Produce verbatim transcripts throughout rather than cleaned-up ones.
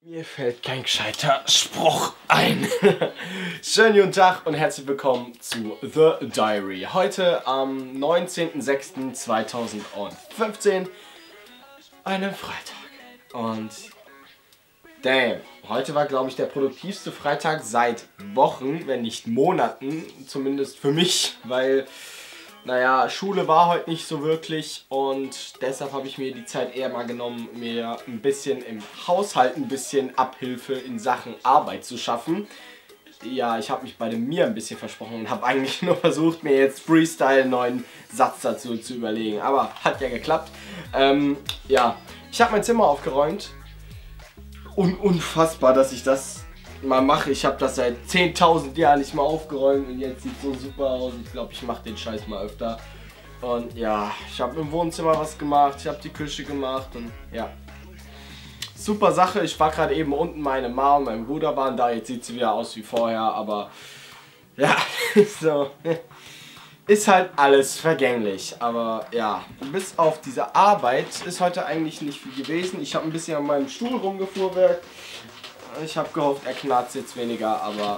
Mir fällt kein gescheiter Spruch ein. Schönen guten Tag und herzlich willkommen zu The Diary. Heute am neunzehnten sechsten zweitausendfünfzehn, einem Freitag. Und damn, heute war, glaube ich, der produktivste Freitag seit Wochen, wenn nicht Monaten, zumindest für mich, weil, naja, Schule war heute nicht so wirklich und deshalb habe ich mir die Zeit eher mal genommen, mir ein bisschen im Haushalt ein bisschen Abhilfe in Sachen Arbeit zu schaffen. Ja, ich habe mich bei dem Mir ein bisschen versprochen und habe eigentlich nur versucht, mir jetzt Freestyle einen neuen Satz dazu zu überlegen, aber hat ja geklappt. Ähm, ja, ich habe mein Zimmer aufgeräumt. Un unfassbar, dass ich das mal mache. Ich habe das seit zehntausend Jahren nicht mehr aufgeräumt und jetzt sieht es so super aus. Ich glaube, ich mache den Scheiß mal öfter. Und ja, ich habe im Wohnzimmer was gemacht, ich habe die Küche gemacht und ja. Super Sache. Ich war gerade eben unten, meine Mama und mein Bruder waren da. Jetzt sieht sie wieder aus wie vorher, aber ja, so. Ist halt alles vergänglich, aber ja, bis auf diese Arbeit ist heute eigentlich nicht viel gewesen. Ich habe ein bisschen an meinem Stuhl rumgefuhrwerkt. Ich habe gehofft, er knarzt jetzt weniger, aber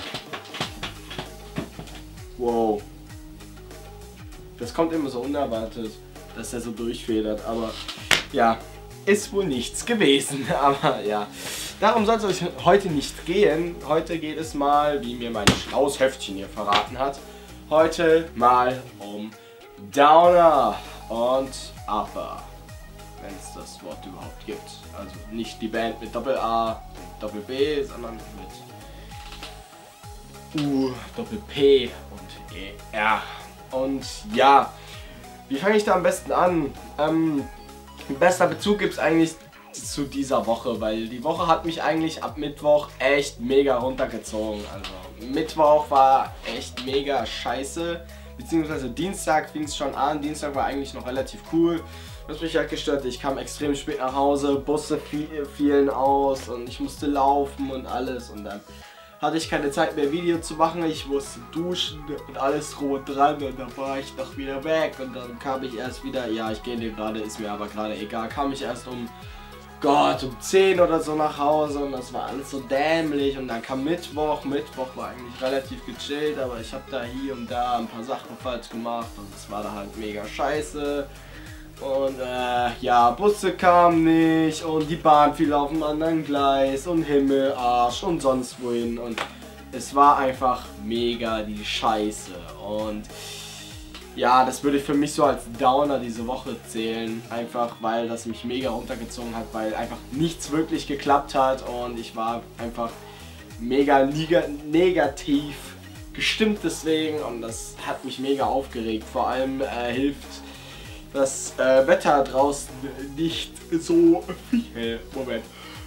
wow. Das kommt immer so unerwartet, dass er so durchfedert, aber ja, ist wohl nichts gewesen, aber ja. Darum soll es euch heute nicht gehen. Heute geht es mal, wie mir mein schlaues Heftchen hier verraten hat, heute mal um Downer und Upper, wenn es das Wort überhaupt gibt. Also nicht die Band mit Doppel-A und Doppel-B, sondern mit U, Doppel-P und E R. Und ja, wie fange ich da am besten an? Ähm, bester Bezug gibt es eigentlich zu dieser Woche, weil die Woche hat mich eigentlich ab Mittwoch echt mega runtergezogen. Also Mittwoch war echt mega scheiße, beziehungsweise Dienstag fing es schon an. Dienstag war eigentlich noch relativ cool. Was mich halt gestört, ich kam extrem spät nach Hause, Busse fielen aus und ich musste laufen und alles und dann hatte ich keine Zeit mehr Video zu machen, ich musste duschen und alles rot dran und dann war ich doch wieder weg und dann kam ich erst wieder, ja ich gehe dir gerade, ist mir aber gerade egal, kam ich erst um Gott, um zehn oder so nach Hause und das war alles so dämlich und dann kam Mittwoch, Mittwoch war eigentlich relativ gechillt, aber ich habe da hier und da ein paar Sachen falsch gemacht und das war da halt mega scheiße. Und äh, ja, Busse kamen nicht und die Bahn fiel auf dem anderen Gleis und Himmel, Arsch und sonst wohin und es war einfach mega die Scheiße und ja, das würde ich für mich so als Downer diese Woche zählen, einfach weil das mich mega runtergezogen hat, weil einfach nichts wirklich geklappt hat und ich war einfach mega negativ gestimmt deswegen und das hat mich mega aufgeregt, vor allem äh, hilft das äh, Wetter draußen nicht so viel. Moment.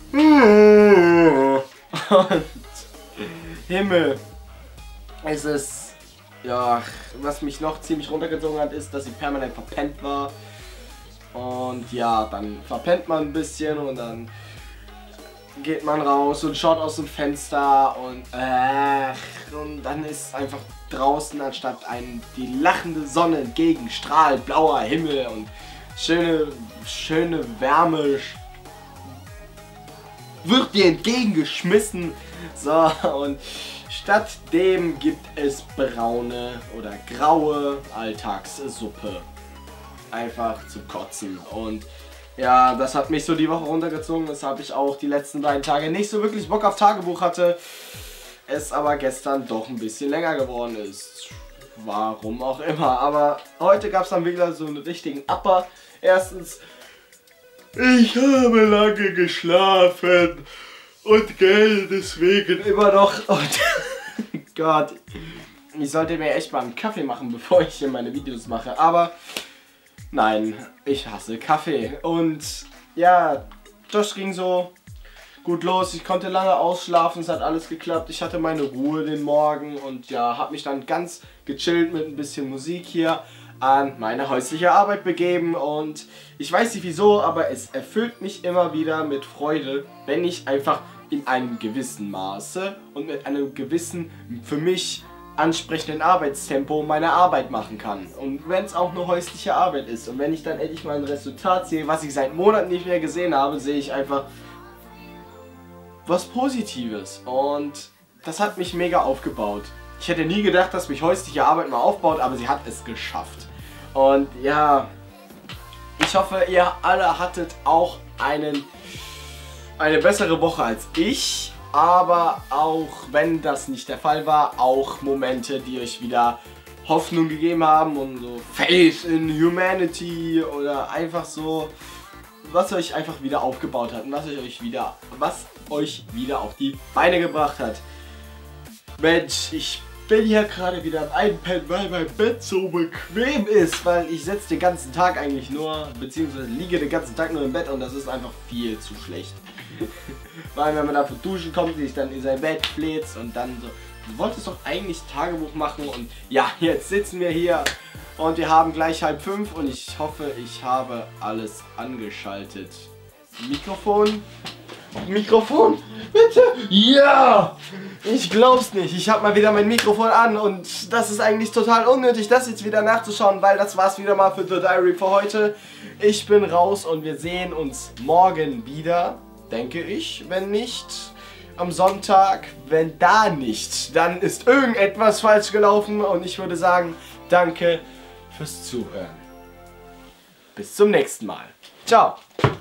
Und Himmel. Es ist, ja, was mich noch ziemlich runtergezogen hat, ist, dass ich permanent verpennt war. Und ja, dann verpennt man ein bisschen und dann geht man raus und schaut aus dem Fenster und äh, und dann ist einfach draußen anstatt einem die lachende Sonne entgegenstrahlt, blauer Himmel und schöne, schöne Wärme wird dir entgegengeschmissen. So, und stattdem gibt es braune oder graue Alltagssuppe. Einfach zum Kotzen. Und ja, das hat mich so die Woche runtergezogen, weshalb ich auch die letzten beiden Tage nicht so wirklich Bock auf Tagebuch hatte. Es aber gestern doch ein bisschen länger geworden ist. Warum auch immer. Aber heute gab es dann wieder so einen richtigen Upper. Erstens, ich habe lange geschlafen und Geld deswegen immer noch. Und Gott, ich sollte mir echt mal einen Kaffee machen, bevor ich hier meine Videos mache. Aber nein, ich hasse Kaffee. Und ja, das ging so gut los. Ich konnte lange ausschlafen, es hat alles geklappt. Ich hatte meine Ruhe den Morgen und ja, habe mich dann ganz gechillt mit ein bisschen Musik hier an meine häusliche Arbeit begeben. Und ich weiß nicht wieso, aber es erfüllt mich immer wieder mit Freude, wenn ich einfach in einem gewissen Maße und mit einem gewissen, für mich ansprechenden Arbeitstempo meine Arbeit machen kann. Und wenn es auch nur häusliche Arbeit ist und wenn ich dann endlich mal ein Resultat sehe, was ich seit Monaten nicht mehr gesehen habe, sehe ich einfach, was Positives und das hat mich mega aufgebaut. Ich hätte nie gedacht, dass mich häusliche Arbeit mal aufbaut, aber sie hat es geschafft. Und ja, ich hoffe, ihr alle hattet auch einen, eine bessere Woche als ich. Aber auch wenn das nicht der Fall war, auch Momente, die euch wieder Hoffnung gegeben haben und so Faith in Humanity oder einfach so, was euch einfach wieder aufgebaut hat und was euch wieder, was euch wieder auf die Beine gebracht hat. Mensch, ich bin hier gerade wieder am Einpennen, weil mein Bett so bequem ist, weil ich sitze den ganzen Tag eigentlich nur, beziehungsweise liege den ganzen Tag nur im Bett und das ist einfach viel zu schlecht. Weil wenn man da von Duschen kommt, sich dann in sein Bett fläzt und dann so, du wolltest doch eigentlich Tagebuch machen und ja, jetzt sitzen wir hier und wir haben gleich halb fünf und ich hoffe, ich habe alles angeschaltet. Mikrofon? Mikrofon? Bitte? Ja! Ich glaub's nicht. Ich habe mal wieder mein Mikrofon an und das ist eigentlich total unnötig, das jetzt wieder nachzuschauen, weil das war's wieder mal für The Diary für heute. Ich bin raus und wir sehen uns morgen wieder, denke ich. Wenn nicht, am Sonntag. Wenn da nicht, dann ist irgendetwas falsch gelaufen und ich würde sagen, danke fürs Zuhören. Bis zum nächsten Mal. Ciao!